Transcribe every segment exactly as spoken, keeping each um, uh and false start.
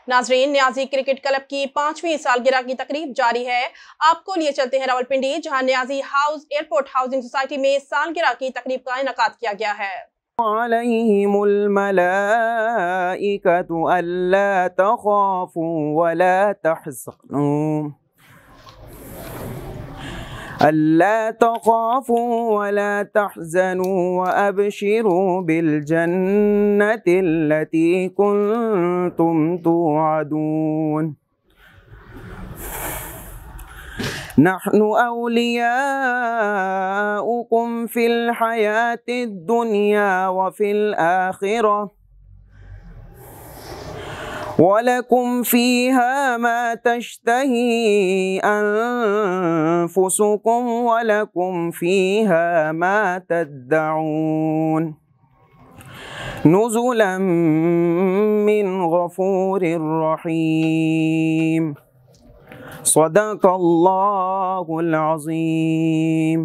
नाजरीन, Niazi cricket club की पांचवी सालगिरह की तकरीब जारी है। आपको लिए चलते हैं रावलपिंडी, जहां Niazi house airport housing society में सालगिरह की तकरीब का इनेकाद किया गया है। अलैहिमुल मलाइकतु अल्ला तखाफू वला तहज़नू अल्ला तखाफू वला तहज़नू व अबशिरू बिल जन्नतिल्लती कुंतुम तुअदून नहनु औलियाउकुम फिल हयातिद दुनिया व फिल आखिरह वलकुम फीहा मा तश्तही अनफुसुकुम वलकुम फीहा मा तद्दऊन नुज़ुलन मिन गफूरिर रहीम। सदक़ल्लाहुल अज़ीम।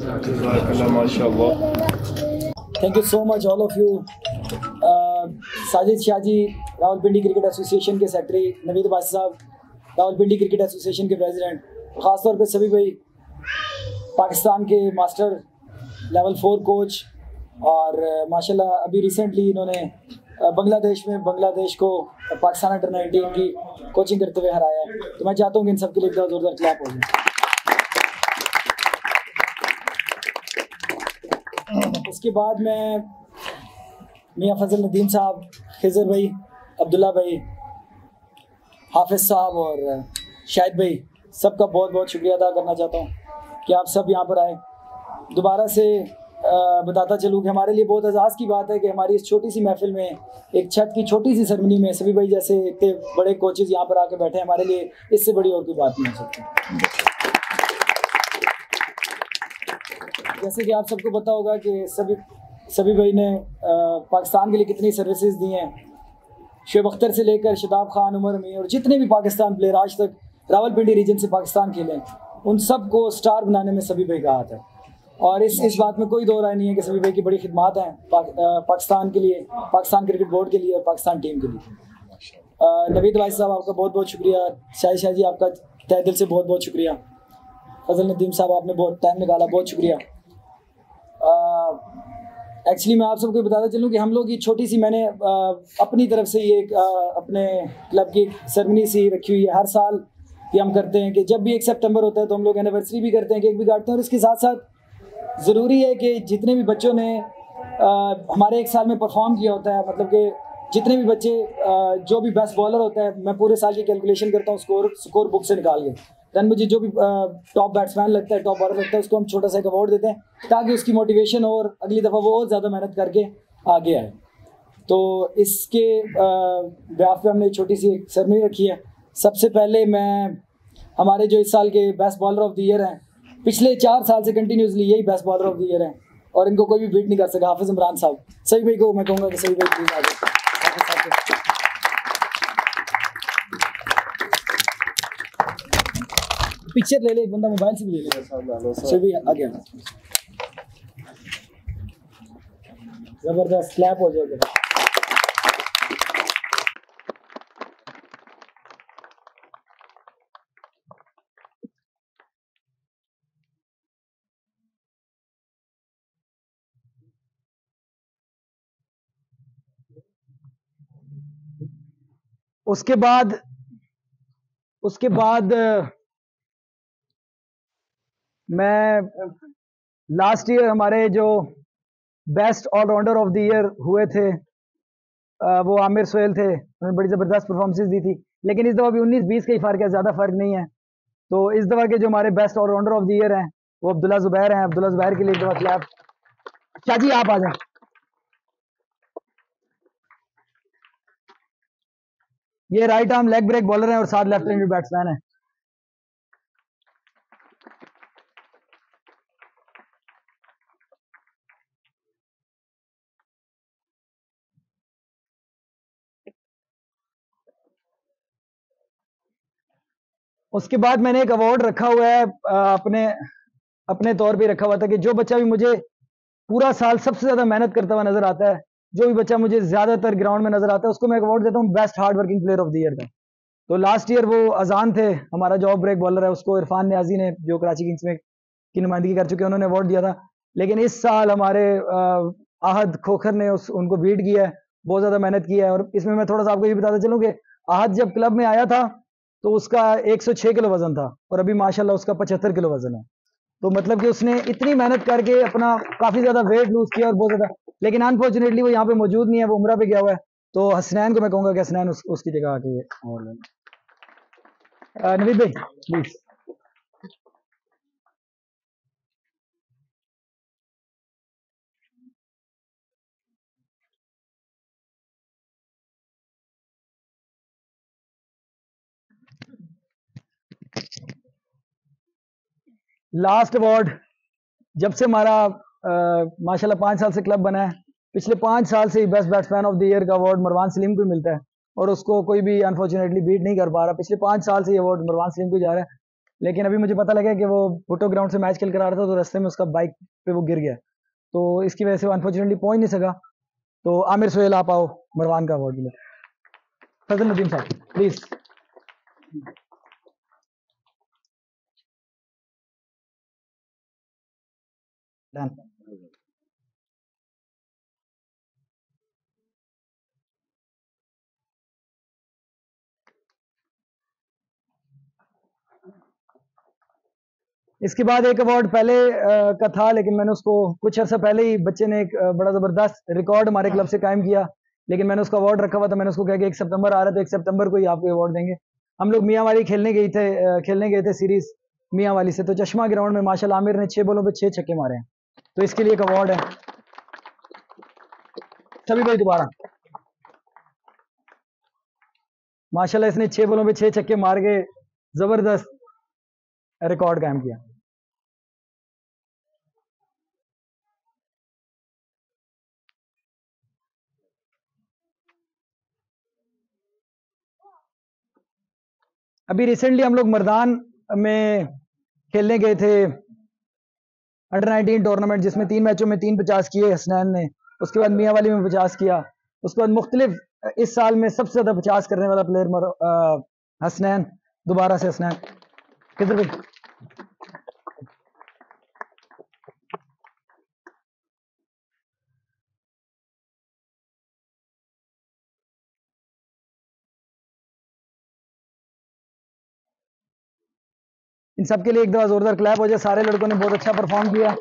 Thank you so much all of you. Sajid Shahji, Rawalpindi cricket association के सेक्रेटरी, नवीद बासी साहब, रावलपिंडी क्रिकेट एसोसिएशन के प्रेसिडेंट, ख़ासतौर पे सभी भाई पाकिस्तान के मास्टर लेवल फोर कोच, और माशाल्लाह अभी रिसेंटली इन्होंने बांग्लादेश में बांग्लादेश को पाकिस्तान अंडर नाइनटीन की कोचिंग करते हुए हराया है। तो मैं चाहता हूँ कि इन सब के लिए जोरदार क्लैप हो जाए। उसके बाद मैं मियाँ फजल नदीम साहब, खिज़र भाई, अब्दुल्ला भाई, हाफिज़ साहब और शाहिद भाई, सबका बहुत बहुत शुक्रिया अदा करना चाहता हूँ कि आप सब यहाँ पर आए। दोबारा से आ, बताता चलूँ कि हमारे लिए बहुत एजाज़ की बात है कि हमारी इस छोटी सी महफिल में, एक छत की छोटी सी सेरेमनी में सभी भाई जैसे इतने बड़े कोचेज़ यहाँ पर आके बैठे हैं, हमारे लिए इससे बड़ी और कोई बात नहीं हो सकती। जैसे कि आप सबको पता होगा कि सभी सभी भाई ने आ, पाकिस्तान के लिए कितनी सर्विसेज दी हैं। शुएब अख्तर से लेकर शदाब खान, उमर अमीन और जितने भी पाकिस्तान प्लेयर आज तक रावलपिंडी रीजन से पाकिस्तान खेले हैं, उन सब को स्टार बनाने में सभी भाई का हाथ है। और इस इस बात में कोई दो राय नहीं है कि सभी भाई की बड़ी खिदमात हैं पा, पाकिस्तान के लिए, पाकिस्तान क्रिकेट बोर्ड के लिए और पाकिस्तान टीम के लिए। नवीद भाई साहब, आपका बहुत बहुत शुक्रिया। शाही शाह जी, आपका तहे दिल से बहुत बहुत शुक्रिया। फजल नदीम साहब, आपने बहुत टाइम निकाला, बहुत शुक्रिया। एक्चुअली मैं आप सबको बताता चलूँ कि हम लोग ये छोटी सी, मैंने आ, अपनी तरफ से ये आ, अपने क्लब की सेरेमनी सी रखी हुई है। हर साल ये हम करते हैं कि जब भी एक सितंबर होता है तो हम लोग एनिवर्सरी भी करते हैं, केक भी काटते हैं। और इसके साथ साथ ज़रूरी है कि जितने भी बच्चों ने आ, हमारे एक साल में परफॉर्म किया होता है, मतलब कि जितने भी बच्चे आ, जो भी बेस्ट बॉलर होता है, मैं पूरे साल की कैलकुलेशन करता हूँ स्कोर स्कोर बुक से निकाल के, दैन मुझे जो भी टॉप बैट्समैन लगता है, टॉप बॉलर लगता है, उसको हम छोटा सा एक अवार्ड देते हैं ताकि उसकी मोटिवेशन और अगली दफ़ा वो और ज़्यादा मेहनत करके आगे आए। तो इसके ब्याफ पे हमने एक छोटी सी सेरेमनी रखी है। सबसे पहले मैं हमारे जो इस साल के best bowler of the year हैं, पिछले चार साल से कंटिन्यूसली यही best bowler of the year हैं और इनको कोई भी बीट नहीं कर सका, हाफिज़ इमरान साहब। सभी भाई को मैं कहूँगा कि सभी भाई प्लीज़ आ जाए। पिक्चर ले ले, एक बंदा मोबाइल से भी ले ले। सभी आ गया, जबरदस्त क्लैप हो जाएगा। उसके बाद उसके बाद मैं लास्ट ईयर हमारे जो best allrounder of the year हुए थे वो आमिर सोहेल थे। उन्होंने बड़ी ज़बरदस्त परफॉर्मेंसेस दी थी, लेकिन इस दफ़ा भी उन्नीस बीस का ही फ़र्क है, ज़्यादा फ़र्क नहीं है। तो इस दफ़ा के जो हमारे best allrounder of the year हैं वो अब्दुल्ला ज़ुबैर हैं। अब्दुल्ला ज़ुबैर के लिए एक दफ़ा क्लैप। शाह जी, आप आ जाए। ये right arm leg break bowler हैं और साथ लेफ्ट हैंडेड बैट्समैन हैं। उसके बाद मैंने एक अवार्ड रखा हुआ है अपने अपने तौर पे रखा हुआ था कि जो बच्चा भी मुझे पूरा साल सबसे ज़्यादा मेहनत करता हुआ नज़र आता है जो भी बच्चा मुझे ज्यादातर ग्राउंड में नजर आता है उसको मैं अवार्ड देता हूँ best hard working player of the year का। तो लास्ट ईयर वो अजान थे, हमारा जॉब ब्रेक बॉलर है, उसको इरफान न्याजी ने जो कराची किंग्स में की नुमाइंदगी कर चुके हैं उन्होंने अवार्ड दिया था। लेकिन इस साल हमारे आहद खोखर ने उस उनको बीट किया है, बहुत ज़्यादा मेहनत की है। और इसमें मैं थोड़ा सा आपको ये बताता चलूँ कि आहद जब क्लब में आया था तो उसका एक सौ छह किलो वजन था और अभी माशाल्लाह उसका पचहत्तर किलो वजन है। तो मतलब कि उसने इतनी मेहनत करके अपना काफ़ी ज़्यादा वेट लूज किया और बहुत ज़्यादा, लेकिन अनफॉर्चुनेटली वो यहाँ पे मौजूद नहीं है, वो उम्रा पे गया हुआ है। तो हसनैन को मैं कहूँगा कि हसनैन उस, उसकी जगह आके और नवीद भाई प्लीज। लास्ट अवार्ड जब से हमारा माशाल्लाह पाँच साल से क्लब बना है, पिछले पाँच साल से best batsman of the year का अवार्ड मरवान सलीम को मिलता है और उसको कोई भी अनफॉर्चुनेटली बीट नहीं कर पा रहा। पिछले पाँच साल से ये अवार्ड मरवान सलीम को जा रहा है। लेकिन अभी मुझे पता लगा कि वो भुट्टो ग्राउंड से मैच खेल कर आ रहा था तो रास्ते में उसका बाइक पे वो गिर गया, तो इसकी वजह से वो अनफॉर्चुनेटली पहुंच नहीं सका। तो आमिर सोहेल आप आओ मरवान का अवार्ड मिले। फजल नदीम साहब प्लीज। डन। इसके बाद एक अवार्ड पहले आ, का था, लेकिन मैंने उसको कुछ अर्सा पहले ही बच्चे ने एक आ, बड़ा ज़बरदस्त रिकॉर्ड हमारे क्लब से कायम किया, लेकिन मैंने उसका अवार्ड रखा हुआ था। मैंने उसको कहा कि एक सितंबर आ रहा है तो एक सितंबर को ही आपको अवार्ड देंगे। हम लोग मियाँ वाली खेलने गए थे आ, खेलने गए थे सीरीज मियाँ वाली से, तो चश्मा ग्राउंड में माशाल्लाह आमिर ने छः बॉलों पे छः छक्के मारे हैं, तो इसके लिए एक अवार्ड है। सभी भाई दोबारा माशाल्लाह इसने छः बॉलों पे छः छक्के मार के ज़बरदस्त रिकॉर्ड कायम किया। अभी रिसेंटली हम लोग मर्दान में खेलने गए थे अंडर नाइनटीन टूर्नामेंट, जिसमें तीन मैचों में तीन पचास किए हसनैन ने। उसके बाद मियाँ वाली में पचास किया। उसके बाद मुख्तलिफ इस साल में सबसे ज़्यादा पचास करने वाला प्लेयर हसनैन, दोबारा से हसनैन किधर भाई। इन सब के लिए एक दफा जोरदार क्लैप हो जाए। सारे लड़कों ने बहुत अच्छा परफॉर्म किया।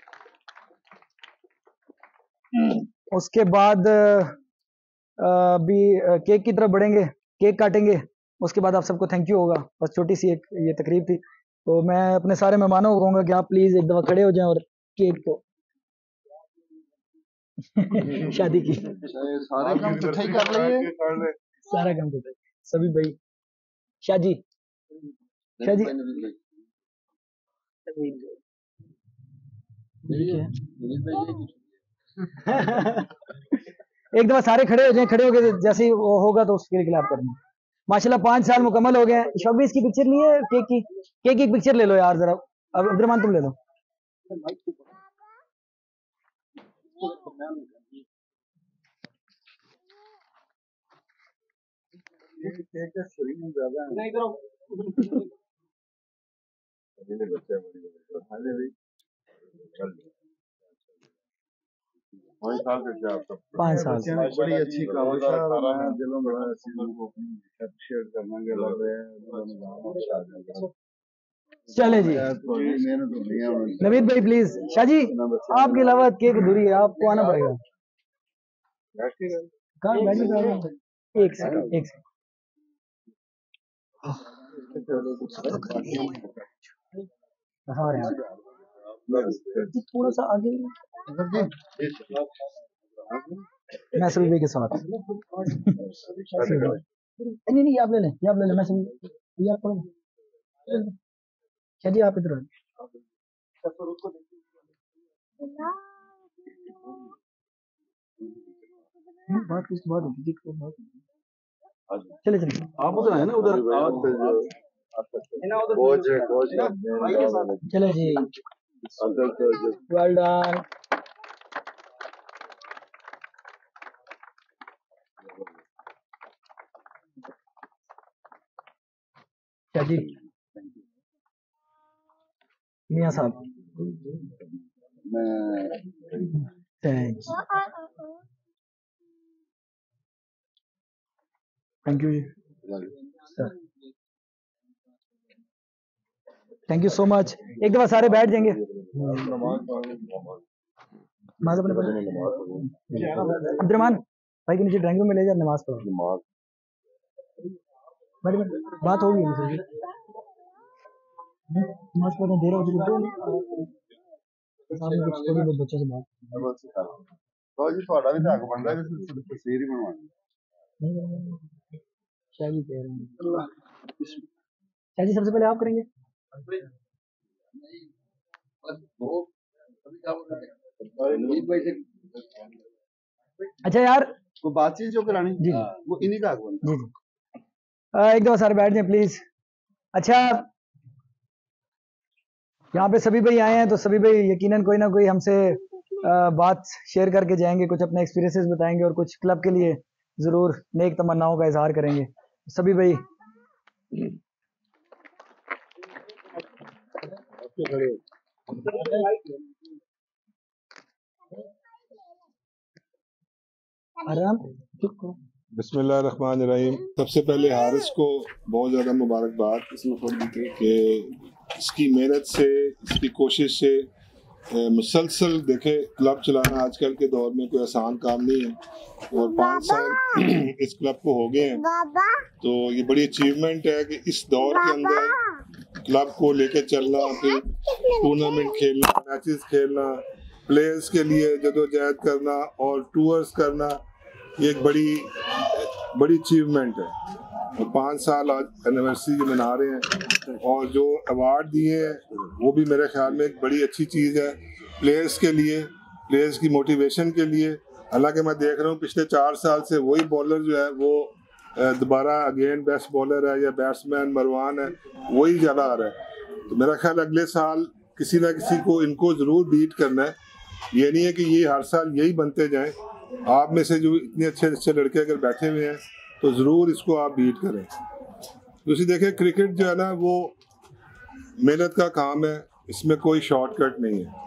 उसके बाद अभी केक की तरफ बढ़ेंगे, केक काटेंगे। उसके बाद आप सबको थैंक यू होगा। बस छोटी सी एक ये तकरीब थी, तो मैं अपने सारे मेहमानों को कहूँगा कि आप प्लीज़ एक दफ़ा खड़े हो जाएं और केक को शादी की सारे काम तो ठीक कर रही है, सारा काम तो सभी भाई। शाजी शाजी एक दफा सारे खड़े हो जाएं, खड़े हो गए जैसे ही वो होगा तो उसके लिए क्लैप करना। माशाल्लाह पाँच साल मुकम्मल हो गए। शौबी इसकी पिक्चर नहीं है केक की, केक की पिक्चर ले लो यार जरा। अब अब्दुलरहमान तुम ले लो। केक का शरीर ज्यादा है नहीं करो अभी बच्चे बड़ी हाँ जी भाई पाँच साल से क्या आपका पाँच साल से बड़ी अच्छी काविश है और मैं दिलों बड़ा चीजों को अप्रिशिएट करना के लग रहे हैं। चले जी नवीद भाई प्लीज। शाजी आपके अलावा केक अधूरी है, आपको आना पड़ेगा। कहाँ बैठे? एक सेकंड एक सेकंड थोड़ा सा आगे मैं सभी भाई के साथ नहीं नहीं आप ले लें, आप ले लें, मैं सभी आप पढ़ो। क्या जी आप इधर बात किस बात होगी बात चले चले आप उधर है ना उधर चले जी वेल डन। जी मियां साहब मैं thanks thank you sir thank you so much. एक दफा सारे बैठ जाएंगे। अब्दुलरहमान भाई के नीचे ड्राइंग रूम में ले जा, नमाज पढ़ो। बात होगी मुझसे नमाज पढ़ने देर हो चुकी सामने कुछ थोड़ी बहुत बच्चों से बात तो जी थोड़ा भी हक बनता है कि तस्वीर ही बनवानी शाह जी कह रहे हैं। शाह जी सबसे पहले आप करेंगे। अच्छा यार वो बातचीत जो करानी जी वो इन्हीं का हक बनता जी जी आ, एक दफा सारे बैठ जाए प्लीज। अच्छा यहाँ पे सभी भाई आए हैं तो सभी भाई यकीनन कोई ना कोई हमसे आ, बात शेयर करके जाएंगे, कुछ अपने एक्सपीरियंसेस बताएंगे और कुछ क्लब के लिए जरूर नेक तमन्नाओं का इजहार करेंगे। सभी भाई आराम बिस्मिल्लाहिर्रहमानिर्रहीम। सबसे पहले हारिस को बहुत ज़्यादा मुबारकबाद कि इसकी मेहनत से, इसकी कोशिश से मुसलसल देखे क्लब चलाना आजकल के दौर में कोई आसान काम नहीं है और पाँच साल इस क्लब को हो गए हैं तो ये बड़ी अचीवमेंट है कि इस दौर के अंदर क्लब को लेके चलना, फिर टूर्नामेंट खेलना, मैचेस खेलना, प्लेयर्स के लिए जदोजहद करना और टूर्स करना, ये एक बड़ी बड़ी अचीवमेंट है। और पाँच साल आज एनिवर्सरी मना रहे हैं और जो अवार्ड दिए हैं वो भी मेरे ख्याल में एक बड़ी अच्छी चीज़ है प्लेयर्स के लिए, प्लेयर्स की मोटिवेशन के लिए। हालांकि मैं देख रहा हूँ पिछले चार साल से वही बॉलर जो है वो दोबारा अगेन बेस्ट बॉलर है या बैट्समैन मरवान है, वही ज़्यादा आ रहा है। तो मेरा ख्याल अगले साल किसी ना किसी को इनको ज़रूर बीट करना है। ये नहीं है कि ये हर साल यही बनते जाएं। आप में से जो इतने अच्छे अच्छे लड़के अगर बैठे हुए हैं तो ज़रूर इसको आप बीट करें। दूसरी देखें, क्रिकेट जो है ना वो मेहनत का काम है, इसमें कोई शॉर्टकट नहीं है।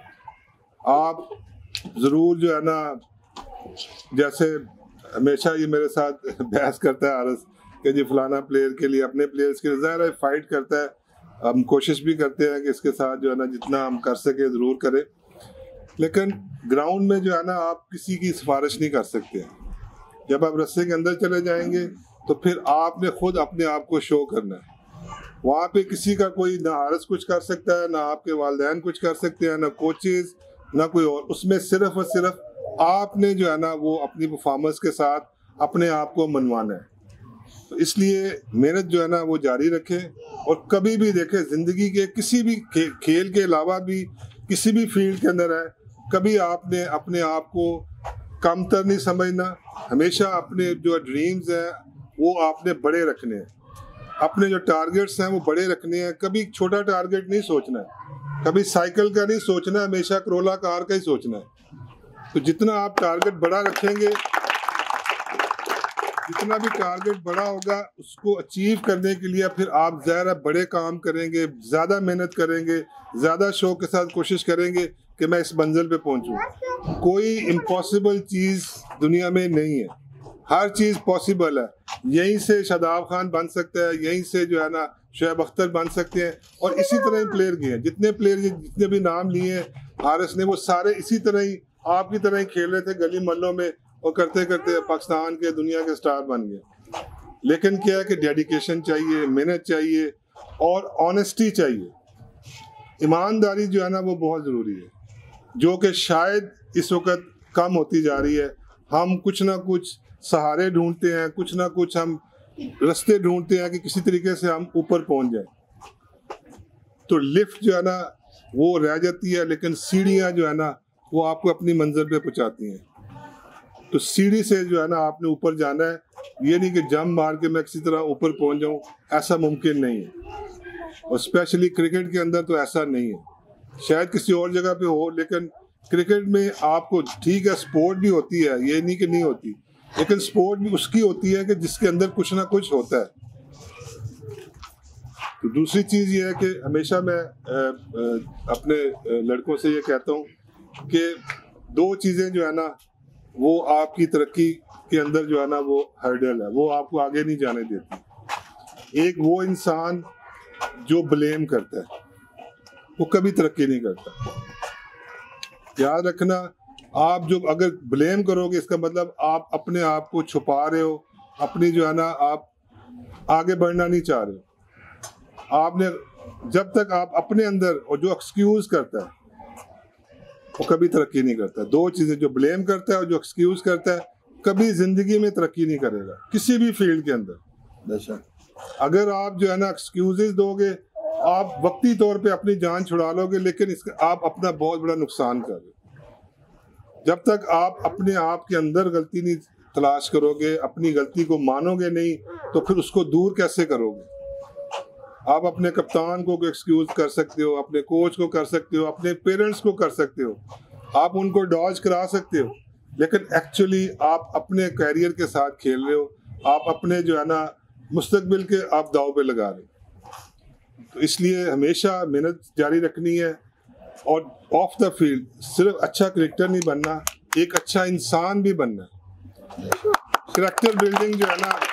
आप ज़रूर जो है ना, जैसे हमेशा ये मेरे साथ बहस करता है आरस कि जी फलाना प्लेयर के लिए, अपने प्लेयर्स के लिए ज़ाहिर है फाइट करता है, हम कोशिश भी करते हैं कि इसके साथ जो है ना जितना हम कर सके ज़रूर करें, लेकिन ग्राउंड में जो है ना आप किसी की सिफारिश नहीं कर सकते। जब आप रस्से के अंदर चले जाएंगे तो फिर आपने खुद अपने आप को शो करना है। वहाँ पे किसी का कोई ना हारिस कुछ कर सकता है, ना आपके वालिदैन कुछ कर सकते हैं, ना कोचेस, ना कोई और। उसमें सिर्फ और सिर्फ आपने जो है ना वो अपनी परफॉर्मेंस के साथ अपने आप को मनवाना है। तो इसलिए मेहनत जो है ना वो जारी रखें और कभी भी देखें ज़िंदगी के किसी भी खे, खेल के अलावा भी किसी भी फील्ड के अंदर है, कभी आपने अपने आप को कमतर नहीं समझना। हमेशा अपने जो ड्रीम्स हैं वो आपने बड़े रखने हैं, अपने जो टारगेट्स हैं वो बड़े रखने हैं। कभी छोटा टारगेट नहीं सोचना है, कभी साइकिल का नहीं सोचना, हमेशा करोला कार का ही सोचना है। तो जितना आप टारगेट बड़ा रखेंगे, जितना भी टारगेट बड़ा होगा, उसको अचीव करने के लिए फिर आप ज़्यादा बड़े काम करेंगे, ज़्यादा मेहनत करेंगे, ज़्यादा शौक के साथ कोशिश करेंगे कि मैं इस मंजिल पे पहुंचूं। कोई इम्पॉसिबल चीज़ दुनिया में नहीं है, हर चीज़ पॉसिबल है। यहीं से शादाब खान बन सकता है, यहीं से जो है ना शुएब अख्तर बन सकते हैं, और इसी तरह ही प्लेयर गए हैं। जितने प्लेयर जितने भी नाम लिए हैं हारिस ने, वो सारे इसी तरह ही आपकी तरह ही खेल रहे थे गली मोहल्लों में, और करते करते पाकिस्तान के दुनिया के स्टार बन गए। लेकिन क्या है कि डेडिकेशन चाहिए, मेहनत चाहिए और ऑनेस्टी चाहिए, ईमानदारी जो है ना वो बहुत ज़रूरी है, जो कि शायद इस वक्त कम होती जा रही है। हम कुछ ना कुछ सहारे ढूंढते हैं, कुछ ना कुछ हम रास्ते ढूंढते हैं कि किसी तरीके से हम ऊपर पहुंच जाएं। तो लिफ्ट जो है ना वो रह जाती है, लेकिन सीढ़ियाँ जो है ना वो आपको अपनी मंजिल पे पहुंचाती हैं। तो सीढ़ी से जो है ना आपने ऊपर जाना है, ये नहीं कि जंप मार के मैं किसी तरह ऊपर पहुंच जाऊं, ऐसा मुमकिन नहीं है। और स्पेशली क्रिकेट के अंदर तो ऐसा नहीं है, शायद किसी और जगह पे हो, लेकिन क्रिकेट में आपको, ठीक है स्पोर्ट भी होती है, ये नहीं कि नहीं होती, लेकिन स्पोर्ट भी उसकी होती है कि जिसके अंदर कुछ ना कुछ होता है। तो दूसरी चीज़ ये है कि हमेशा मैं आ, आ, अपने लड़कों से ये कहता हूँ कि दो चीज़ें जो है ना वो आपकी तरक्की के अंदर जो है ना वो हर्डल है, वो आपको आगे नहीं जाने देती। एक वो इंसान जो ब्लेम करता है वो कभी तरक्की नहीं करता। याद रखना, आप जो अगर ब्लेम करोगे इसका मतलब आप अपने आप को छुपा रहे हो, अपनी जो है ना आप आगे बढ़ना नहीं चाह रहे हो। आपने जब तक आप अपने अंदर, और जो एक्सक्यूज करता है वो कभी तरक्की नहीं करता। दो चीजें, जो ब्लेम करता है और जो एक्सक्यूज करता है, कभी जिंदगी में तरक्की नहीं करेगा किसी भी फील्ड के अंदर। बेशक अगर आप जो है ना एक्सक्यूजेस दोगे, आप वक्ती तौर पे अपनी जान छुड़ा लोगे, लेकिन इसका आप अपना बहुत बड़ा नुकसान कर रहे हो। जब तक आप अपने आप के अंदर गलती नहीं तलाश करोगे, अपनी गलती को मानोगे नहीं, तो फिर उसको दूर कैसे करोगे? आप अपने कप्तान को एक्सक्यूज कर सकते हो, अपने कोच को कर सकते हो, अपने पेरेंट्स को कर सकते हो, आप उनको डॉज करा सकते हो, लेकिन एक्चुअली आप अपने कैरियर के साथ खेल रहे हो, आप अपने जो है ना मुस्तकबिल के आप दाव पे लगा रहे हो। तो इसलिए हमेशा मेहनत जारी रखनी है, और ऑफ द फील्ड सिर्फ अच्छा क्रिकेटर नहीं बनना, एक अच्छा इंसान भी बनना है। कैरेक्टर बिल्डिंग जो है ना,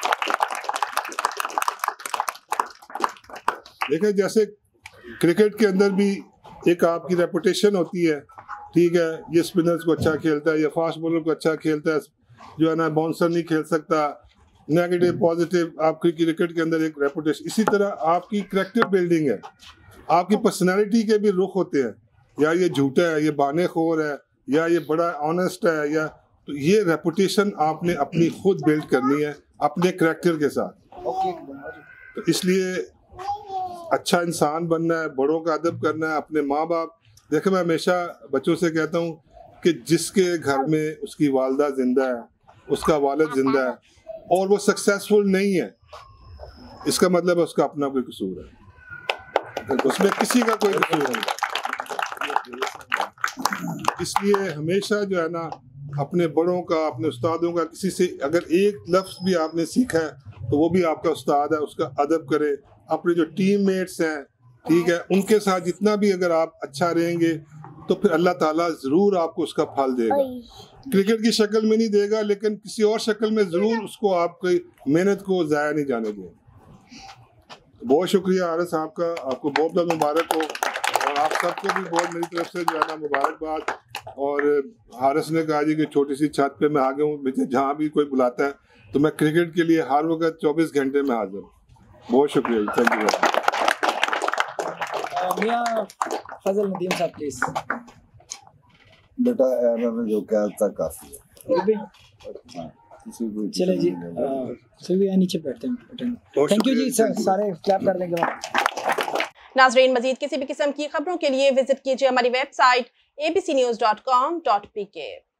देखिए जैसे क्रिकेट के अंदर भी एक आपकी रेपुटेशन होती है, ठीक है, ये स्पिनर्स को अच्छा खेलता है, ये फास्ट बॉलर को अच्छा खेलता है, जो है ना बाउंसर नहीं खेल सकता, नेगेटिव पॉजिटिव आपकी क्रिकेट के अंदर एक रेपुटेशन। इसी तरह आपकी कैरेक्टर बिल्डिंग है, आपकी पर्सनालिटी के भी रुख होते हैं, या ये झूठा है, ये बानेखोर है, या ये बड़ा ऑनेस्ट है, या तो ये रेपुटेशन आपने अपनी खुद बिल्ड करनी है अपने कैरेक्टर के साथ। तो इसलिए अच्छा इंसान बनना है, बड़ों का अदब करना है, अपने माँ बाप। देखो मैं हमेशा बच्चों से कहता हूँ कि जिसके घर में उसकी वालदा जिंदा है, उसका वालिद जिंदा है, और वो सक्सेसफुल नहीं है, इसका मतलब है उसका अपना कोई कसूर है, उसमें किसी का कोई कसूर नहीं। इसलिए हमेशा जो है ना अपने बड़ों का, अपने उस्तादों का, किसी से अगर एक लफ्ज़ भी आपने सीखा है तो वो भी आपका उस्ताद है, उसका अदब करे। अपने जो टीममेट्स हैं, ठीक है, उनके साथ जितना भी अगर आप अच्छा रहेंगे तो फिर अल्लाह ताला ज़रूर आपको उसका फल देगा। क्रिकेट की शक्ल में नहीं देगा, लेकिन किसी और शक्ल में ज़रूर उसको आपकी मेहनत को ज़ाया नहीं जाने देगा। बहुत शुक्रिया हारिस साहब का, आपको बहुत बहुत मुबारक हो, और आप सबको भी बहुत मेरी तरफ से जो है ना मुबारकबाद। और हारिस ने कहा जी कि छोटी सी छत पे मैं आ गया हूँ, मुझे जहाँ भी कोई बुलाता है तो मैं क्रिकेट के लिए हर वक्त चौबीस घंटे में हाजिर हूँ। बहुत शुक्रिया, थैंक यू। मियां फजल नदीम साहब प्लीज। बेटा मैंने जो कहा था काफी है। चले जी, सभी यहाँ नीचे बैठते हैं। थैंक यू जी, सारे क्लैप कर देंगे। नाज़रीन, मजीद किसी भी किस्म की खबरों के लिए विजिट कीजिए हमारी website A B C news dot com dot P के।